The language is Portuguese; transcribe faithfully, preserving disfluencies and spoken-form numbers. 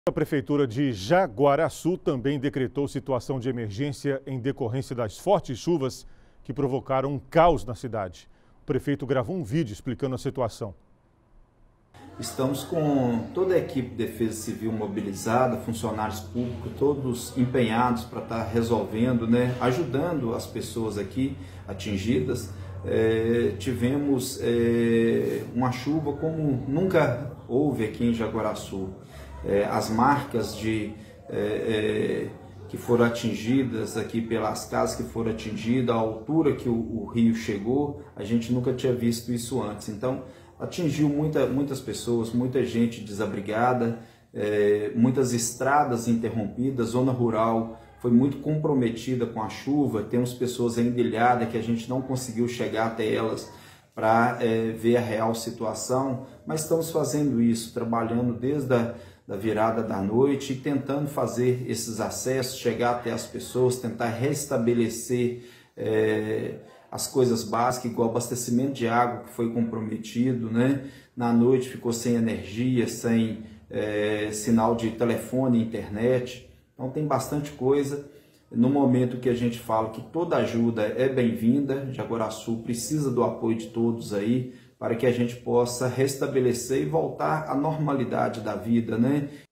A Prefeitura de Jaguaraçu também decretou situação de emergência em decorrência das fortes chuvas que provocaram um caos na cidade. O prefeito gravou um vídeo explicando a situação. Estamos com toda a equipe de Defesa Civil mobilizada, funcionários públicos, todos empenhados para estar resolvendo, né, ajudando as pessoas aqui atingidas. É, tivemos é, uma chuva como nunca houve aqui em Jaguaraçu. É, as marcas de, é, é, que foram atingidas aqui pelas casas que foram atingidas, a altura que o, o rio chegou, a gente nunca tinha visto isso antes. Então, atingiu muita, muitas pessoas, muita gente desabrigada, é, muitas estradas interrompidas, zona rural foi muito comprometida com a chuva, temos pessoas ainda ilhadas que a gente não conseguiu chegar até elas para é, ver a real situação, mas estamos fazendo isso, trabalhando desde a da virada da noite e tentando fazer esses acessos, chegar até as pessoas, tentar restabelecer é, as coisas básicas, igual abastecimento de água que foi comprometido, né? Na noite ficou sem energia, sem é, sinal de telefone e internet, então tem bastante coisa. No momento que a gente fala que toda ajuda é bem-vinda, Jaguaraçu precisa do apoio de todos aí, para que a gente possa restabelecer e voltar à normalidade da vida, né?